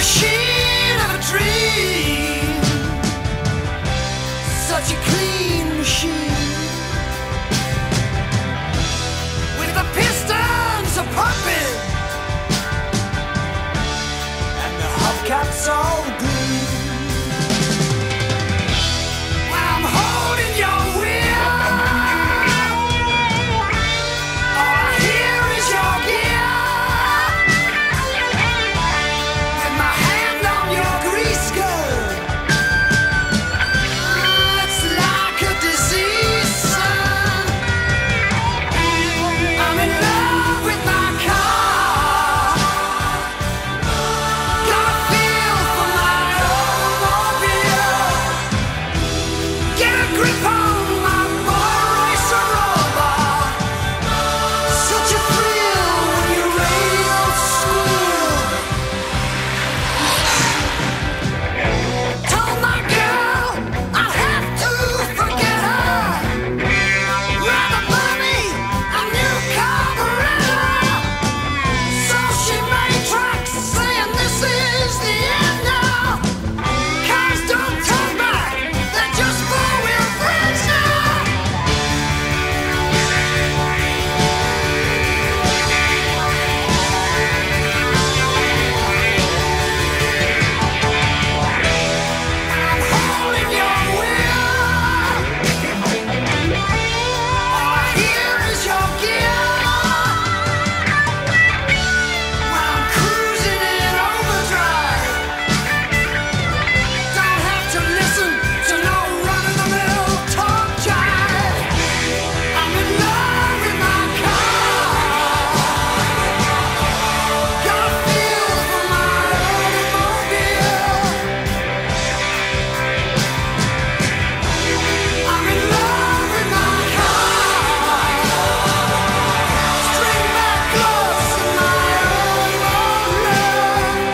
machine of a dream, such a clean machine, with the pistons a pumping and the hubcaps all green. When I'm holding your wheel, all I hear is your gear. With my hand on your grease gun, it's like a disease, son. I'm in love with my car. Got a feel for my automobile. Get a grip on my boy racer robot. Such a thrill when your radio squeal. Told my girl I'd have to forget her. Rather buy me a new carburetor. So she made tracks saying this is the end now. Cars don't turn back, they're just four-wheel friends now. I'm holding your wheel, all I hear is your gear. When I'm cruising in overdrive, don't have to listen to no run-of-the-mill talk jive. I'm in love with my car. Got a feel for my automobile. I'm in love with my car. String back close in my automobile.